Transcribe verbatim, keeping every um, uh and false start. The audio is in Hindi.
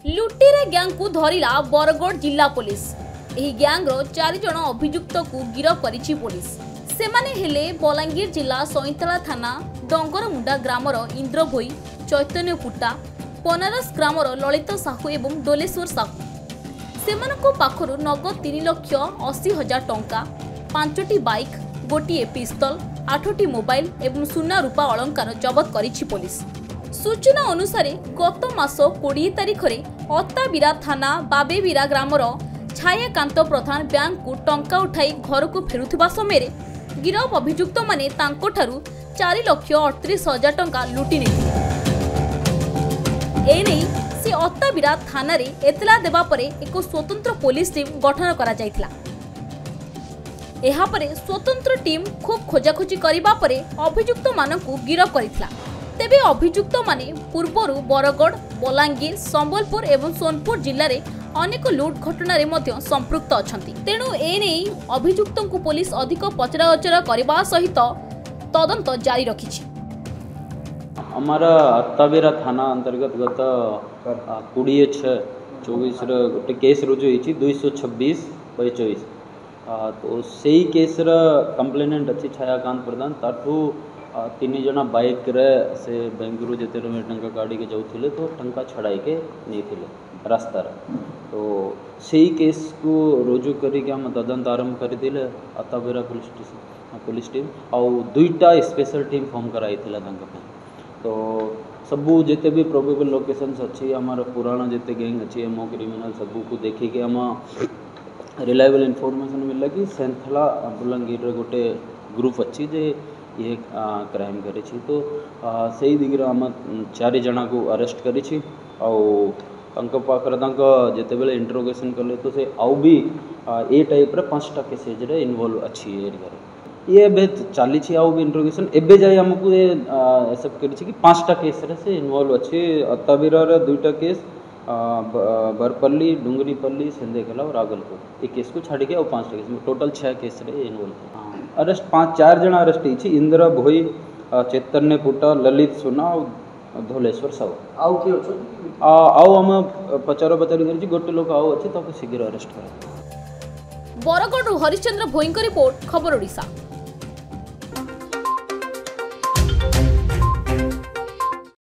लुटेरा गैंग को धरिला बरगढ़ जिला पुलिस। एही गैंग रो चारि जण अभियुक्त को गिरफ करिछि पुलिस। सेमाने हेले बलांगीर जिला सईतला थाना डंगरमुंडा ग्रामर इंद्र भोई, चैतन्य पुट्टा, पनारस ग्रामर ललित साहू एवं डोलेश्वर साहू। सेमानको पाखरु नगद तीन लाख अस्सी हजार टंका, पांचटी बाइक, गोटे पिस्तल, आठटी मोबाइल एवं सुना रूपा अलंकार जबत करिछि पुलिस। सूचना अनुसार गत मास कोड़े तारिख में अत्ताबिरा थाना बाबेबिरा ग्रामर छायाकांत प्रधान बैंक को टंका उठाई घर को फेरुथिबा समय गिरफ अभियुक्त माने तांको ठारू चार लाख अड़तीस हजार टंका लुटि नेथिले। एने से अत्ताबिरा थाना रे एतला देबा परे एक स्वतंत्र पुलिस टीम गठन करा जायथिला। एहा परे स्वतंत्र टीम खूब खोजाखोजी करिबा परे अभियुक्त मानकु गिरफ करिथिला। तेबे अभियुक्त माने पूर्वरु बरगढ़, बलांगीर, संबलपुर एवं सोनपुर जिल्ला रे अनेक लूट घटना रे मध्य संपृक्त अछंती। तेणु एने अभियुक्तों को पुलिस अधिक पचराउचरा करबा सहित तदंत जारी रखिछि। हमारा अत्ताबिरा थाना अंतर्गत गत बीस छह चौबीस रे गोटे केस रुजु होइछि दो सौ छब्बीस बाय चौबीस। तो सेही केस रा कंप्लेनेंट अछि छायाकांत प्रधान। ताठू तीन जना बाइक रे से बेंगलुरु जेते रे टंका काढ़ी के जाउथिले तो टंका छड़ाई के नेथिले रास्ता रे। तो सेही केस को रुजु करी के हम तदंत आरंभ कर दिले Attabira police station police team और दुईटा स्पेशल टीम फॉर्म कराइथिला तांका पे। तो सबू जिते भी प्रोबेबल लोकेशंस अच्छी हमारा पुराना जिते गैंग अच्छी एमओ क्रिमिनल सबू को देखी के हम रिलायबल इनफॉरमेशन मिलला कि सेंथला बलांगीर गोटे ग्रुप अच्छी जे ये क्राइम करे छी। तो सही दिगरे हम चारि जना को अरेस्ट करी छी और तांको पाखरे तांको जेते बेले इंटरोगेशन करले तो से आउ भी ए टाइप रे पांचटा केसेज रे इन्वॉल्व अच्छी एरिया रे। ये बे चाली छी आउ भी इंटरोगेशन एबे जाय हमकु ए एक्सेप्ट करी छी कि पांचटा केस रे से इन्वॉल्व अच्छी। अत्ताबिरा रे दुईटा केस, बरपल्ली, डुंगरीपल्ली, सेंदेखेला और रागलपुर एक केस को छाड़ी के और पांचटा केस में टोटल छह केस रे इन्वॉल्व। अरेस्ट पांच चार जना अरेस्ट होइछि इंद्र भोई, चैतन्य पुट्टा, ललित सुना और धोलेश्वर साहू। आउ के अछि आउ हम पचार पचार करी गोटे लोक आउ अछि तो शीघ्र अरेस्ट कर। बरगढ़ हरिश्चंद्र भोईଙ୍କ रिपोर्ट, खबर ओडिशा।